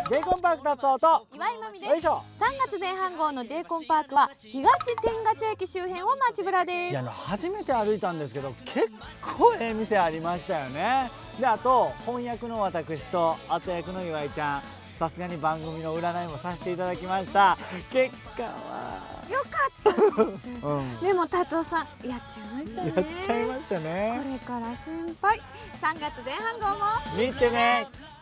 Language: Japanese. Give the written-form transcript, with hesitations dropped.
J コンパーク達夫と岩井真美です。 よいしょ。 3月前半号の J コンパークは東天ヶ茶駅周辺を街ぶらです。 いや初めて歩いたんですけど結構ええ店ありましたよね。であと翻訳の私と後役の岩井ちゃん、さすがに番組の占いもさせていただきました。結果はよかったです、 うん、 でも達夫さんやっちゃいましたね。 やっちゃいましたね。 これから心配。3月前半号も見てね。